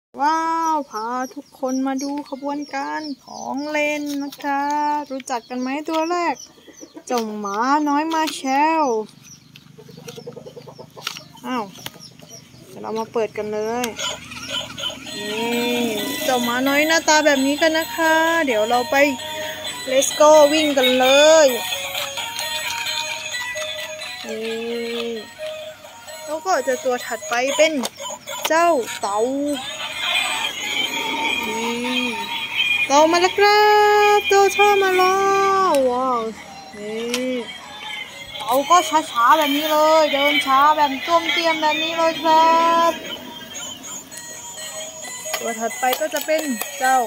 ว้าวพาทุกคนมาดูขบวนการของเล่นนะคะรู้จักกันไหมตัวแรกเจ้าหมาน้อยมาแชลอ้าวเดี๋ยวเรามาเปิดกันเลยนี่เจ้าหมาน้อยหน้าตาแบบนี้กันนะคะเดี๋ยวเราไป Let's go วิ่งกันเลยนี่แล้วก็จะตัวถัดไปเป็นเจ้าเต่าเรามาแล้วครับเจ้าชอบมาแล้วว้าวนี่เราก็ช้าๆแบบนี้เลยเดินช้าแบบต้วมเตี้ยมแบบนี้เลยครับตัวถัดไปก็จะเป็นเจ้า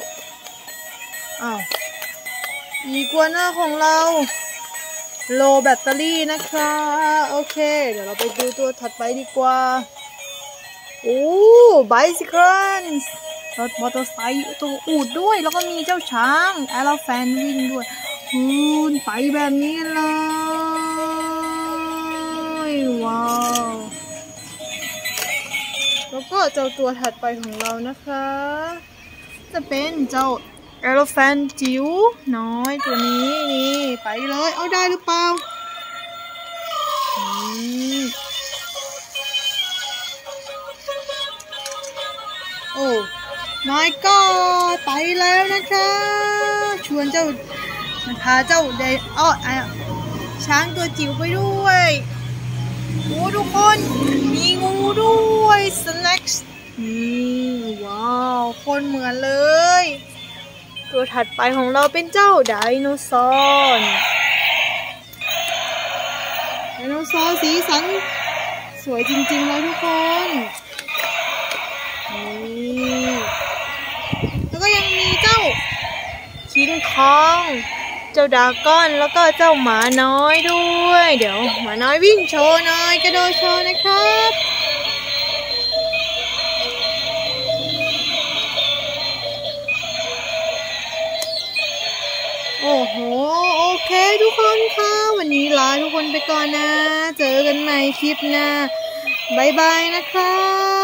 อีกัวน่าของเราโลแบตเตอรี่นะคะโอเคเดี๋ยวเราไปดูตัวถัดไปดีกว่าโอ้ไบซิเคิลรถมอเตอร์ไซค์ตัวอูฐด้วยแล้วก็มีเจ้าช้างแอโรแฟนวิ่งด้วยไปแบบนี้เลยว้าวแล้วก็เจ้าตัวถัดไปของเรานะคะจะเป็นเจ้าแอโรแฟนจิ๋วน้อยตัวนี้นี่ไปเลยเอาได้หรือเปล่าโอ้น้อยก็ไปแล้วนะคะชวนเจ้าพาเจ้าช้างตัวจิ๋วไปด้วยโอ้ทุกคนมีงูด้วยสแน็คว้าวคนเหมือนเลยตัวถัดไปของเราเป็นเจ้าไดโนเสาร์สีสันสวยจริงๆเลยทุกคนแล้วก็ยังมีเจ้าคิงคองเจ้าดราก้อนแล้วก็เจ้าหมาน้อยด้วยเดี๋ยวหมาน้อยวิ่งโชว์หน่อยกระโดดโชว์นะครับโอ้โหโอเคทุกคนค่ะวันนี้ลาทุกคนไปก่อนนะเจอกันใหม่คลิปหน้าบ๊ายบายนะครับ